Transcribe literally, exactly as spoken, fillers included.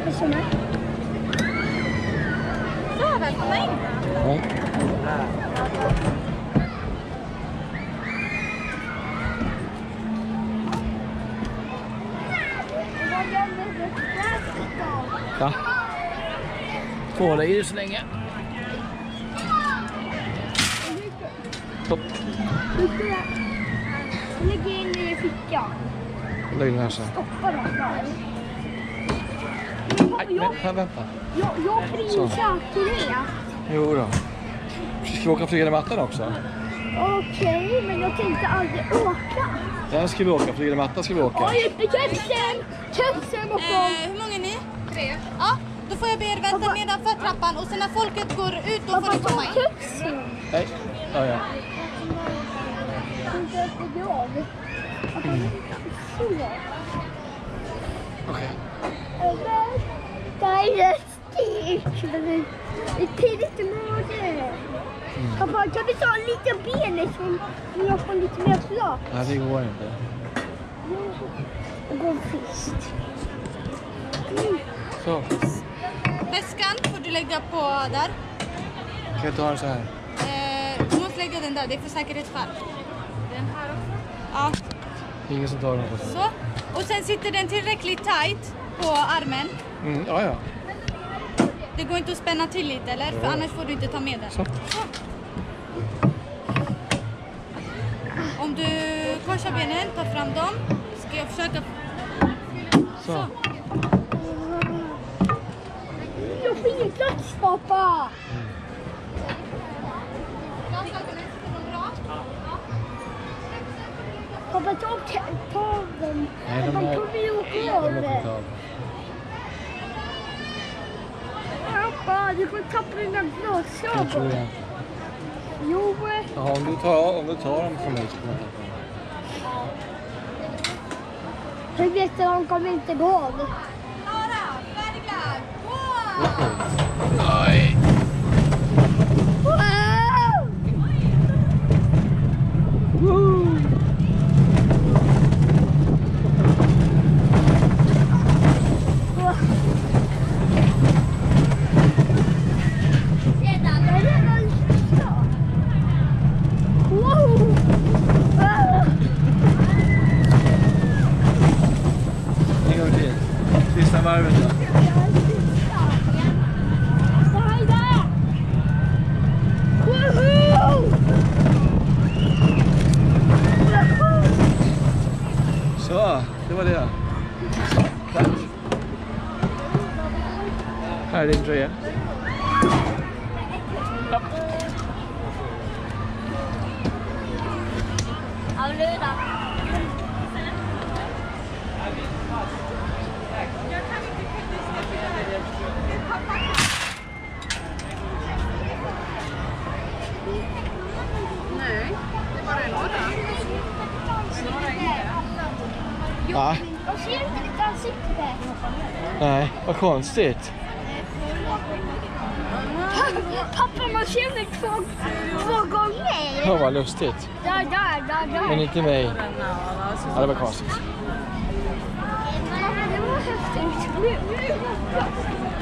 personer. Så, välkomna in. Ja. Ja. Två lägger så länge. Stopp. Lägg in i fickan. Lägg den här så. Stoppa den där. Nej, vänta, vänta. Jag, jag prisar till det. Jo då. Ska vi åka flygande mattan också? Okej, okay, men jag tänkte aldrig åka. Den ska vi åka, flygande mattan ska vi åka. Oj, kepsen! Kepsen och eh, Hur många är ni? Tre. Ja, då får jag be er vänta nedanför trappan och sen när folket går ut då får ni komma in. Kepsen! Nej, ja ja. Mm. Okej. Det är stik. Det är tidigt i morgon. Pappa, kan vi ta lite benet som jag får lite mer flak? Nej, det går inte. Det går visst. Mm. Så. Väskan får du lägga på där. Kan jag ta den så här? Eh, du måste lägga den där, det är för säkerhetsskäl. Den här också? Ja. Ingen som tar den på sig. Så. Och sen sitter den tillräckligt tight på armen. Mm, ja, ja. Det går inte att spänna till lite, eller? För annars får du inte ta med den. Så. Så. Om du korsar benen, tar fram dem. Ska jag försöka... Så. Så. Jag får ingen plats, pappa! Mm. Pappa, ta, ta dem. Nej, de Man är... kommer ju åka De av är det. på tal. Pappa, du kommer tappa dina Jag tror glasögon. jag. Jo. Ja, om du tar, om du tar dem från mig så kommer jag tappa dem. Jag vet att de kommer inte gå av. Klara, färdiga, gå! Nej. Wow! Woo! En gång till. Sista varvet då. Så, det var det. Tack. Här är din tröja. Ja. Nej, det är bara en låda. Snarare inte. Ja. Jag ser inte ditt ansikte. Nej, vad konstigt. Pappa, man ser mig två, två gånger. Ja, vad lustigt. Där, där, där, där. Men inte mig. Ja, det var konstigt. Det var häftigt. Nu, nu,